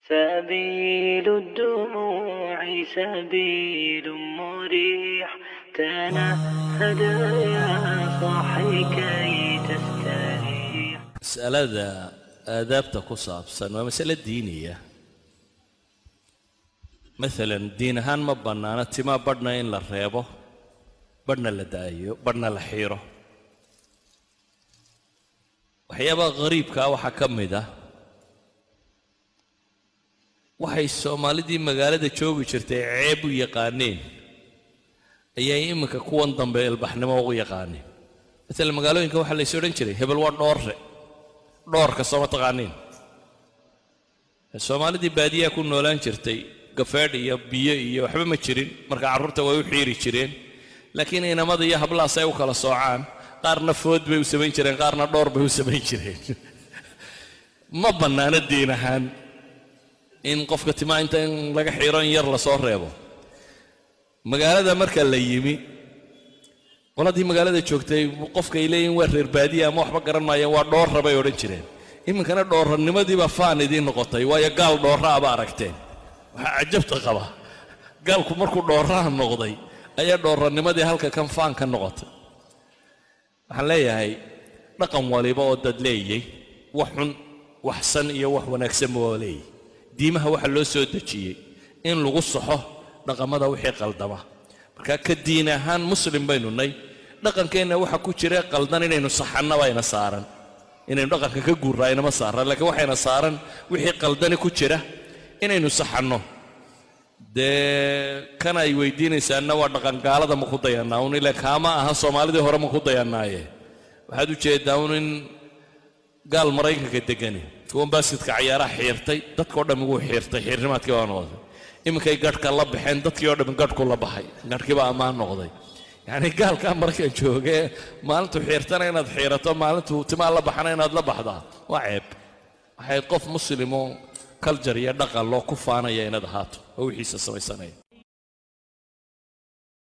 سبيل الدموع سبيل مريح تنهد يا صاحي كي تستريح. مسألة آدابته كصابسا ومسألة دينية. مثلا دين هان ما بنانا تما بدنا إن للريبه بدنا لدايو بدنا لحيره وحيابا غريب كاو حكم ده waxay Soomaalidii magaalada joogi jirtay ceeb u yaqaaneen ayay imika kuwan dambe ilbaxnimo ugu yaqaaneen midna magaalooyinka waxa la soo dhan jiray hebel waa dhoorka soo taqaaneen Soomaalidii baadiya ku noolaan jirtay gafaad iyo biyo iyo waxba ma jirin marka carruurta way u xiiri jireen laakiin inamada iyo hablaas ay u kala soocaan qaarna food bay u sameyn jireen qaarna dhoor bay u sameyn jireen ma banaana diin ahaan in qofka timaa inta in laga xiiro in yar la soo reebo magaalada marka la yimi qoladii magaalada joogtay qofka ay leeyeen waa reer baadiya ama waxba garanayaan waa dhoor rabay oran jireen iminkana dhoornimadii ba faan idin noqotay waayo gaal dhoorra aba aragteen waxa ajabta qaba gaalku markuu dhoorraha noqday ayaa dhoornimadii halka kan faan ka noqotay waxaan leeyahay dhaqan waliba oo dad leeyay wax xun wax san iyo wax wanaagsan ma leeyay diimaha waxa loo soo dajiyay in lagu saxo dhaqamada wixii qaldama marka ka diin ahaan muslim baynu nay dhaqankeena waxa ku jira qaldan inaynu saxanna bayna saaran inaynu dhaqanka ka guurayna ma saaran laakiin waxayna saaran wixii qaldani ku jira inaynu saxanno de kana ay weydiinaysaana waa dhaqan gaalada ma ku dayanaa un ilaa kaama aha Soomaalida hore ma ku dayanaaye waxaad u jeedaa in gaal Mareykanka degan kuwan baaskadka ciyaaraha xiirtay dadka oo dhan ugu xiirtay xiirnimaadkii waa noqday iminkay gadhka la baxeen dadkii oo dhan gadhku la baxay gadhkii baa ammaan noqday yani gaalka Mareykan joogay maalintu xiirtana inaad xiirato maalintu timaa la baxana inaad la baxdaa waa ceeb waxay qof muslimo culture iyo dhaqan loo ku faanaya inaad ahaato oo wixiisa samaysanay